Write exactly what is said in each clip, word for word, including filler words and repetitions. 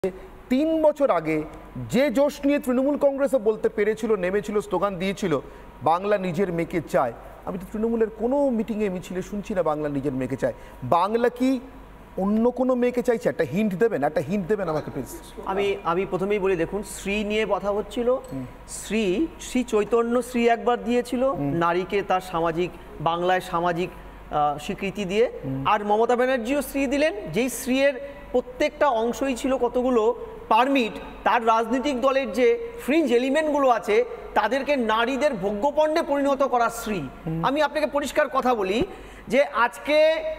তিন বছর আগে যে জোশ নিয়ে তৃণমূল কংগ্রেসও বলতে পেরেছিল, নেমেছিল, স্লোগান দিয়েছিল বাংলা নিজের মেয়েকে চায়, আমি তো তৃণমূলের কোনো মিটিংয়ে মিছিলে শুনছি না বাংলা নিজের মেয়েকে চায়। বাংলা কি অন্য কোনো মেয়েকে চাইছে? একটা হিন্ট দেবেন, একটা হিন্ট দেবেন আমাকে প্লিজ। আমি আমি প্রথমেই বলি, দেখুন, শ্রী নিয়ে কথা হচ্ছিল। শ্রী শ্রী চৈতন্য শ্রী একবার দিয়েছিল নারীকে তার সামাজিক, বাংলায় সামাজিক স্বীকৃতি দিয়ে, আর মমতা ব্যানার্জিও শ্রী দিলেন, যেই শ্রীয়ের প্রত্যেকটা অংশই ছিল কতগুলো পারমিট, তার রাজনৈতিক দলের যে ফ্রিঞ্জ এলিমেন্টগুলো আছে তাদেরকে নারীদের ভোগ্যপণ্যে পরিণত করার শ্রী। আমি আপনাকে পরিষ্কার কথা বলি যে আজকে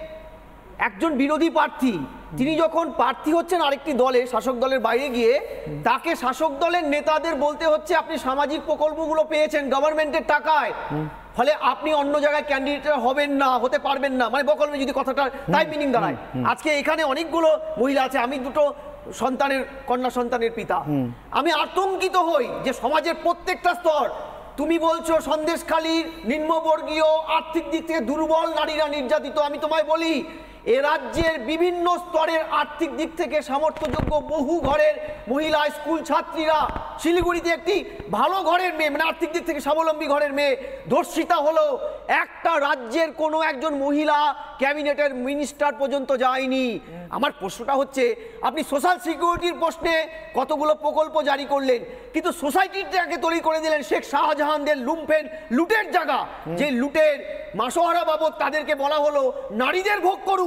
একজন বিরোধী প্রার্থী তিনি যখন প্রার্থী হচ্ছেন আরেকটি দলে, শাসক দলের বাইরে গিয়ে, তাকে শাসক দলের নেতাদের বলতে হচ্ছে আপনি সামাজিক প্রকল্পগুলো পেয়েছেন গভর্নমেন্টের টাকায়, ফলে আপনি অন্য জায়গায় ক্যান্ডিডেট হবেন না, হতে পারবেন না, মানে বকলমে যদি কথাটা তাই মিনিং দাঁড়ায়। আজকে এখানে অনেকগুলো মহিলা আছে, আমি দুটো সন্তানের কন্যা সন্তানের পিতা, আমি আতঙ্কিত হই যে সমাজের প্রত্যেকটা স্তর, তুমি বলছো সন্দেশখালীর নিম্নবর্গীয় আর্থিক দিক থেকে দুর্বল নারীরা নির্যাতিত, আমি তোমায় বলি এ রাজ্যের বিভিন্ন স্তরের আর্থিক দিক থেকে সামর্থ্যযোগ্য বহু ঘরের মহিলা স্কুল ছাত্রীরা, শিলিগুড়িতে একটি ভালো ঘরের মেয়ে, মানে আর্থিক দিক থেকে স্বাবলম্বী ঘরের মেয়ে ধর্ষিতা হলো, একটা রাজ্যের কোনো একজন মহিলা ক্যাবিনেটের মিনিস্টার পর্যন্ত যায়নি। আমার প্রশ্নটা হচ্ছে, আপনি সোশ্যাল সিকিউরিটির প্রশ্নে কতগুলো প্রকল্প জারি করলেন, কিন্তু সোসাইটিটাকে তৈরি করে দিলেন শেখ শাহজাহানদের লুম্পেন লুটের জায়গা, যে লুটের মাসোহারা বাবদ তাদেরকে বলা হলো নারীদের ভোগ করুন,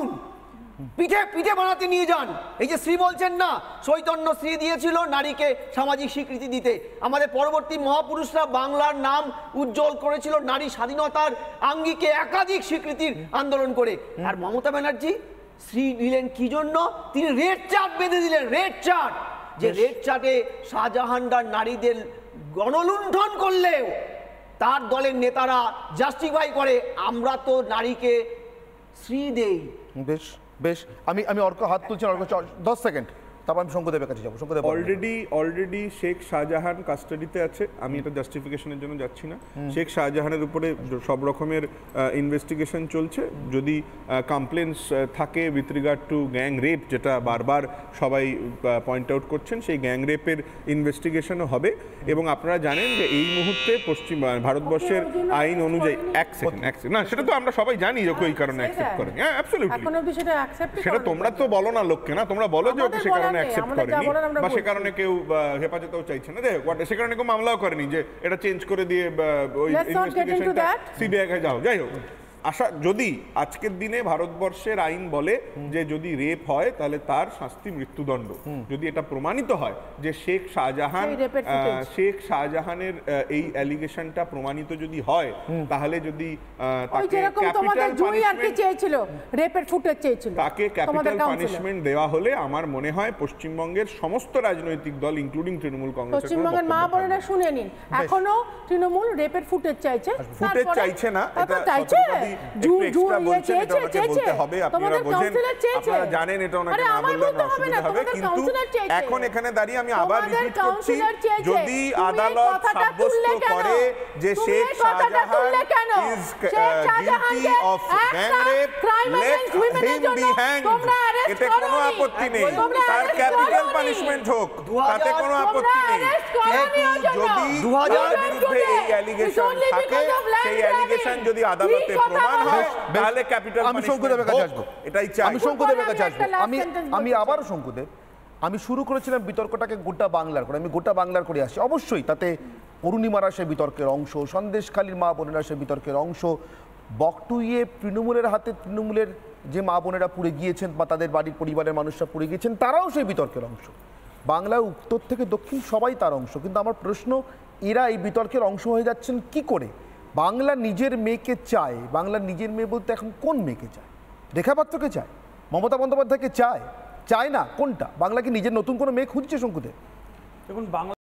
পিঠে পিঠে বানাতে নিয়ে যান। এই যে শ্রী বলছেন না, চৈতন্য শ্রী দিয়েছিল নারীকে সামাজিক স্বীকৃতি দিতে, আমাদের পরবর্তী মহাপুরুষরা বাংলার নাম উজ্জ্বল করেছিল নারী স্বাধীনতার আঙ্গিকে একাধিক স্বীকৃতির আন্দোলন করে। আর মমতা ব্যানার্জি শ্রী দিলেন কি জন্য? তিনি রেড চার্ট বেঁধে দিলেন, রেড চার্ট, যে রেড চার্টে শাহজাহানরা নারীদের গণলুণ্ঠন করলেও তার দলের নেতারা জাস্টিফাই করে আমরা তো নারীকে শ্রী দেই। বেশ বেশ আমি আমি অর্ক হাত তুলছি, অর্ক দশ সেকেন্ড, তারপর আমি শঙ্কুদেবের কাছে যাবো। শঙ্কুদেব, অলরেডি অলরেডি শেখ শাহজাহান কাস্টাডিতে আছে, আমি এটা জাস্টিফিকেশনের জন্য যাচ্ছি না। শেখ শাহজাহানের উপরে সব রকমের ইনভেস্টিগেশন চলছে, যদি কমপ্লেন্স থাকে with regard to gang rape, যেটা বারবার সবাই পয়েন্ট আউট করছেন, সেই গ্যাং রেপের ইনভেস্টিগেশনও হবে। এবং আপনারা জানেন যে এই মুহূর্তে পশ্চিম ভারতবর্ষের আইন অনুযায়ী এক সেকেন্ড এক সেকেন্ড না, সেটা তো আমরা সবাই জানি যে ওই কারণে অ্যাকসেপ্ট করেন। হ্যাঁ, অ্যাবসলিউটলি, সেটা তোমরা তো বলো না লোককে, না তোমরা বলো যে ওকে সে কারণে অ্যাকসেপ্ট করেনি, বা সে কারণে কেউ হেফাজতেও চাইছে না, দেখো সে কারণে কেউ মামলাও করেনি যে এটা চেঞ্জ করে দিয়ে ওই ইনভেস্টিগেশনটা সিবিআই কে যাও। যাই হোক, আশা যদি আজকের দিনে ভারতবর্ষের আইন বলে যে যদি রেপ হয় তাহলে তার শাস্তি মৃত্যুদণ্ড, যদি এটা প্রমাণিত হয় যে শেখ শাহজাহান শেখ শাহজাহানের এই অ্যালিগেশনটা প্রমাণিত যদি হয়, তাহলে যদি তাকে ক্যাপিটাল পানিশমেন্ট চেয়েছিল, রেপের ফুটেজ চেয়েছিল, তাকে ক্যাপিটাল পানিশমেন্ট দেওয়া হলে আমার মনে হয় পশ্চিমবঙ্গের সমস্ত রাজনৈতিক দল ইনক্লুডিং তৃণমূল কংগ্রেস, পশ্চিমবঙ্গের মা বোনেরা শুনে নিন, এখনো তৃণমূল রেপের ফুটেজ চাইছে, ফুটেজ চাইছে না, এটা চাইছে এখন এখানে দাঁড়িয়ে আমি আবার রিপিট করছি, যদি আদালত সাব্যস্ত করে যে Sheikh Shahjahan is guilty of gang rape, let him be hanged, এতে কোনো আপত্তি নেই, তার ক্যাপিটাল পানিশমেন্ট হোক, তাতে কোনো আপত্তি নেই। কিন্তু যদি তার বিরুদ্ধে এই অ্যালিগেশন থাকে, সেই অ্যালিগেশন যদি আদালতে প্রমাণ হয়, তাহলে ক্যাপিটাল আমি শঙ্কুদেবের কাছে আসবো, এটাই চাই। আমি শঙ্কুদেবের কাছে আসবো, আমি আমি আবার শঙ্কুদেব, আমি শুরু করেছিলাম বিতর্কটাকে গোটা বাংলার করে, আমি গোটা বাংলার করে আসি। অবশ্যই তাতে অরুণিমারা সে বিতর্কের অংশ, সন্দেশখালীর মা বোনেরা সে বিতর্কের অংশ, বকটুইয়ে তৃণমূলের হাতে তৃণমূলের যে মা বোনেরা পুড়ে গিয়েছেন বা তাদের বাড়ির পরিবারের মানুষরা পুড়ে গিয়েছেন, তারাও সেই বিতর্কের অংশ। বাংলার উত্তর থেকে দক্ষিণ সবাই তার অংশ। কিন্তু আমার প্রশ্ন, এরা এই বিতর্কের অংশ হয়ে যাচ্ছেন কি করে? বাংলা নিজের মেয়েকে চায়, বাংলার নিজের মেয়ে বলতে এখন কোন মেয়েকে চায়? রেখা পাত্রকে চায়, মমতা বন্দ্যোপাধ্যায়কে চায়, চায় না, কোনটা? বাংলা কি নিজের নতুন কোনো মেয়ে খুঁজছে শঙ্কুদেব? দেখুন, বাংলা